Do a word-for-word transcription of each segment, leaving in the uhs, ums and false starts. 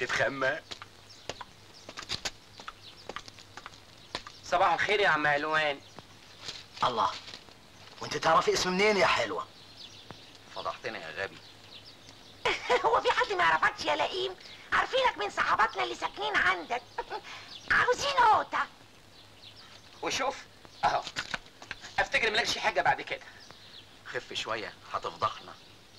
تتخمى. صباح الخير يا عم علوان. الله، وانت تعرفي اسم منين يا حلوه؟ فضحتنا يا غبي. هو في حد ما يعرفكش يا لئيم؟ عارفينك من صحاباتنا اللي ساكنين عندك. عاوزين قوطه. وشوف اهو، افتكر مالكش حاجه بعد كده. خف شويه هتفضحنا.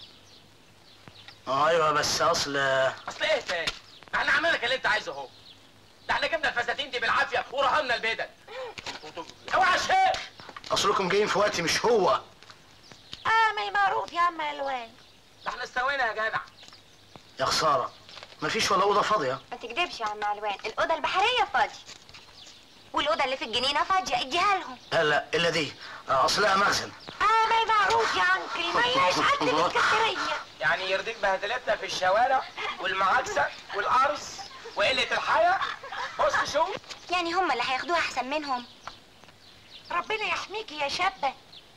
ايوه بس اصل اصل ايه تاني؟ ما احنا عملنا لك اللي انت عايزه اهو. ده احنا جبنا الفساتين دي بالعافيه ورهنا البدل. اوعى يا شيخ. اصلكم جايين في وقت مش هو. اه ما معروف يا عم الوان. ده احنا استوينا يا جدع. يا خساره، مفيش ولا اوضه فاضيه. ما تكدبش يا عم علوان، الاوضه البحريه فاضيه والاوضه اللي في الجنينه فاضيه، اديها لهم. لا لا الا دي، اصلها مخزن. اه ما معروف يا انكل، ما لهاش حد من الكتريه. يعني يرضيك بهدلتنا في الشوارع والمعاكسه والقرص وقله الحياه؟ بص شوف، يعني هم اللي هياخدوها احسن منهم؟ ربنا يحميكي يا شابه.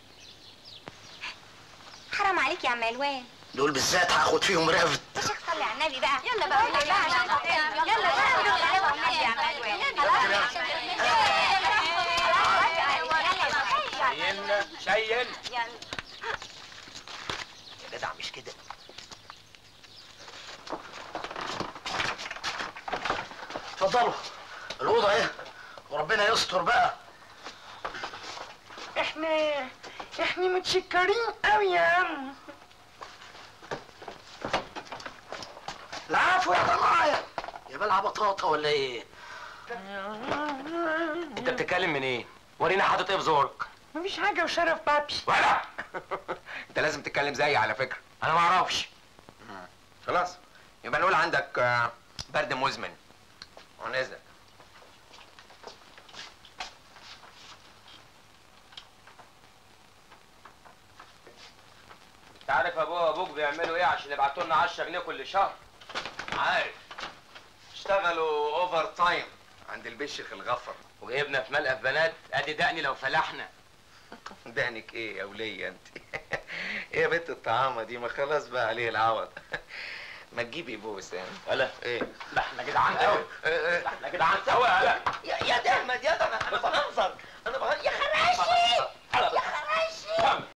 حرام عليك يا عم علوان، دول بالذات هاخد فيهم رفد. يا شيخ صلي على النبي بقى. يلا بقى يلا بقى عشان خاطرنا. يلا بقى يا عم علوان. شيلنا شيل. يلا يا جدع مش كده. اتفضلوا، الاوضه اهي وربنا يستر بقى. احنا احنا متشكرين قوي يا عم. العفو يا ضنايا. يا بلع بطاطا ولا ايه؟ انت بتتكلم من ايه؟ ورينا حاطط ايه في زورك. مفيش حاجه وشرف بابي. ولا انت لازم تتكلم زيي على فكره، انا ما اعرفش. خلاص يبقى نقول عندك آه، برد مزمن ونزل. انت عارف ابوه وابوك بيعملوا ايه عشان يبعتوا لنا عشرة جنيه كل شهر؟ عارف، اشتغلوا اوفر تايم عند البشخ الغفر، وجايبنا في ملقف بنات ادي دقني لو فلحنا. دهنك ايه يا وليه انت؟ ايه يا بنت الطعامه دي؟ ما خلاص بقى عليه العوض. ما تجيبي بوس يعني. ولا ايه؟ لا احنا جدعان قوي. لا احنا جدعان قوي. يا يا ده احمد يا ده انا انا بهزر، انا بهزر يا خراشي يا